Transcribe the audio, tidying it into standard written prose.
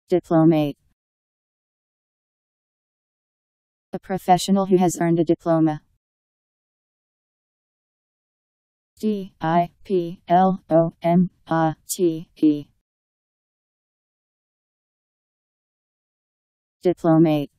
Diplomate. A professional who has earned a diploma. Diplomate. Diplomate.